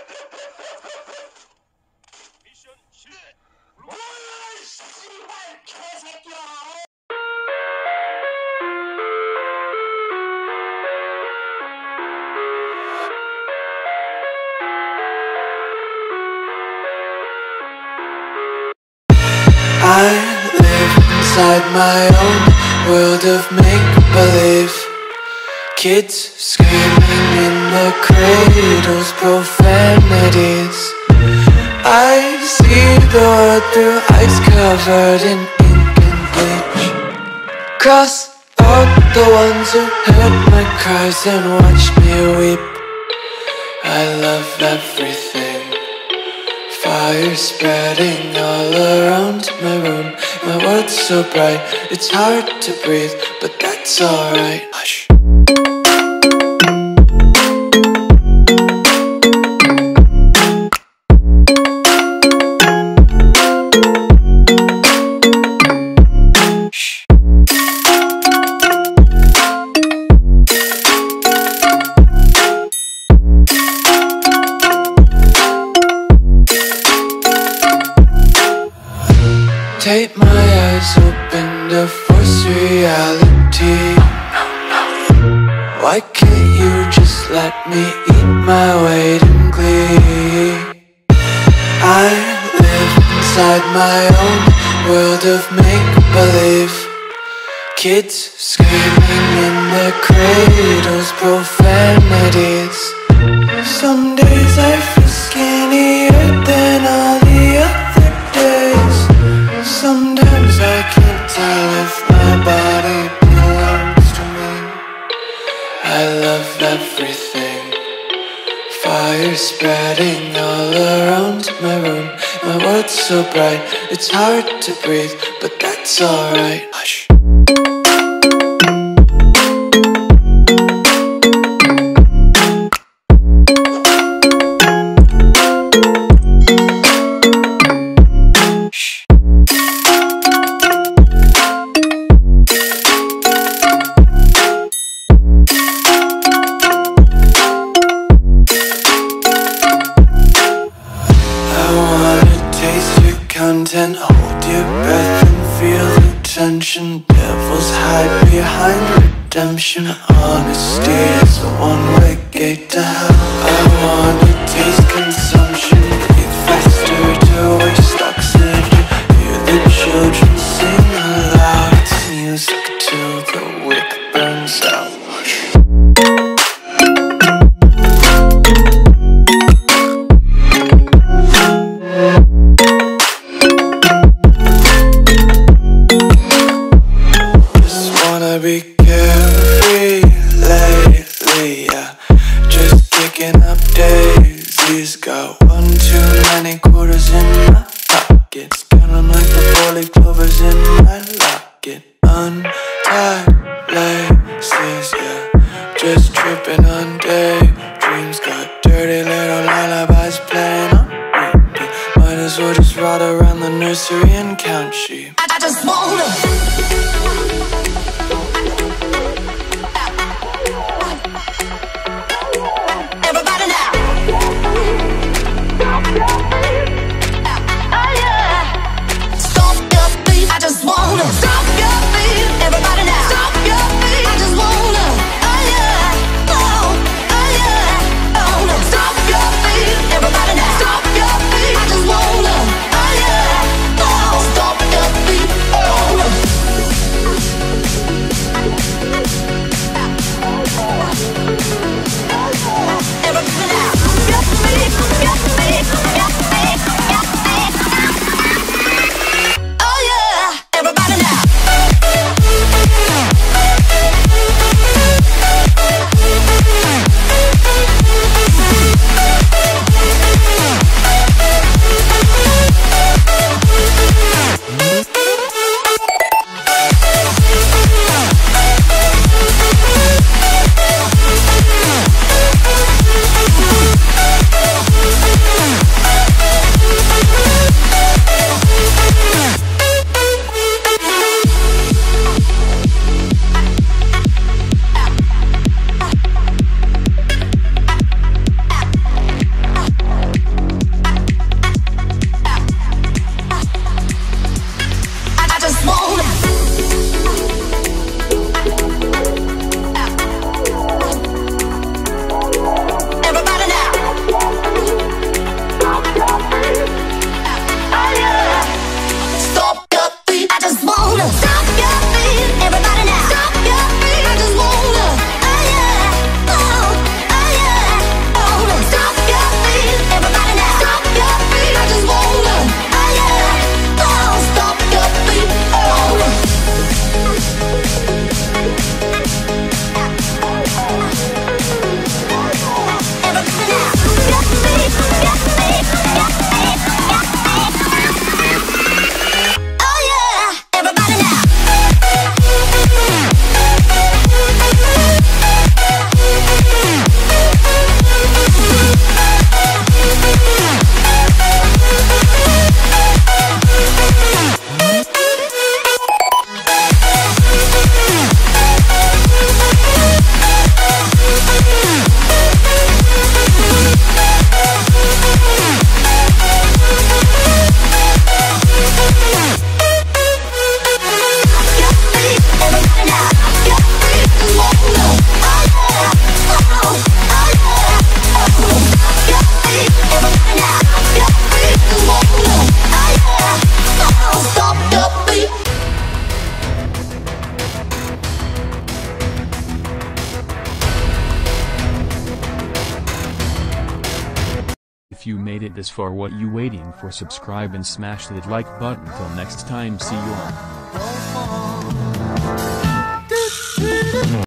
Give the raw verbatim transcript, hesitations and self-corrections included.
미션 실패. 뭐야 씨발 개새끼야. I live inside my own world of make-believe. Kids screaming in the cradles, profanities. I see the world through eyes covered in ink and bleach. Cross out the ones who heard my cries and watched me weep. I love everything. Fire spreading all around my room. My world's so bright, it's hard to breathe, but that's alright. Hush. Tape my eyes open to force reality. Why can't you just let me eat my weight in glee? I live inside my own world of make-believe. Kids screaming in their cradles, profanities. Some days I feel skinnier than all the other days. Sometimes I can't tell if my body belongs to me. I love everything. Fire spreading all around my room. My world's so bright, it's hard to breathe, but that's alright. Hush. Content, hold your breath and feel the tension. Devils hide behind redemption. Honesty is a one-way gate to hell. I wanna taste consumption. Breathe faster to waste oxygen. Hear the children sing aloud. It's music till the wick burns out. Be carefree lately, yeah. Just kicking up days. If you made it this far, what you waiting for? Subscribe and smash that like button. Till next time, see you all.